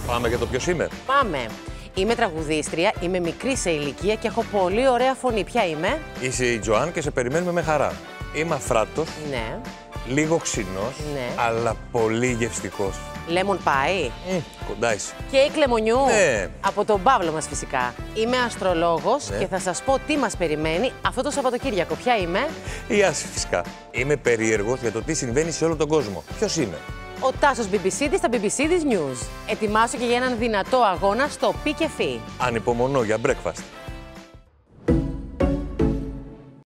Πάμε για το ποιος είμαι. Πάμε. Είμαι τραγουδίστρια, είμαι μικρή σε ηλικία και έχω πολύ ωραία φωνή. Ποια είμαι? Είσαι η Τζοάν και σε περιμένουμε με χαρά. Είμαι αφράτος, Ναι. λίγο ξινός, Ναι. αλλά πολύ γευστικός. Lemon pie. Κοντά είσαι. Κέικ λεμονιού. Ναι. Από τον Παύλο μας φυσικά. Είμαι αστρολόγος και θα σας πω τι μας περιμένει αυτό το Σαββατοκύριακο. Ποια είμαι? Η Άση φυσικά. Είμαι περίεργος για το τι συμβαίνει σε όλο τον κόσμο. Ποιος είμαι? Ο Τάσος BBC στα BBC News. Ετοιμάσου και για έναν δυνατό αγώνα στο Πι και Φι. Ανυπομονώ για breakfast.